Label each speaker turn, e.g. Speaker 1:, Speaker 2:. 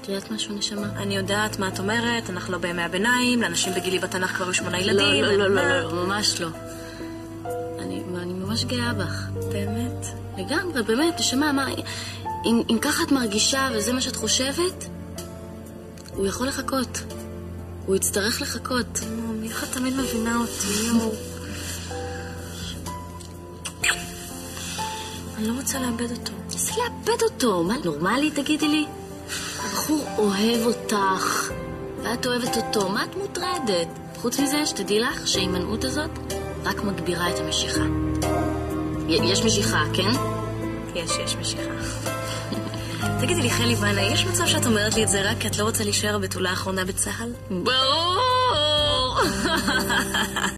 Speaker 1: את יודעת משהו, נשמה?
Speaker 2: אני יודעת מה את אומרת, אנחנו לא בימי הביניים, לאנשים בגילי בתנ"ך כבר 8 ילדים.
Speaker 1: לא, ממש לא. אני ממש גאה בך.
Speaker 2: באמת?
Speaker 1: לגמרי, באמת, נשמה, מה... אם ככה את מרגישה וזה מה שאת חושבת, הוא יכול לחכות. הוא יצטרך לחכות.
Speaker 2: איך את תמיד מבינה אותי? אני לא רוצה לאבד אותו.
Speaker 1: איזה לאבד אותו? מה, נורמלי, תגידי לי? הבחור אוהב אותך, ואת אוהבת אותו. מה את מוטרדת? חוץ מזה, שתדעי לך שההימנעות הזאת רק מגבירה את המשיכה. יש משיכה, כן?
Speaker 2: יש משיכה. תגידי לי, חלי ואנה, יש מצב שאת אומרת לי את זה רק כי את לא רוצה להישאר הבתולה האחרונה בצהל?
Speaker 1: ברור!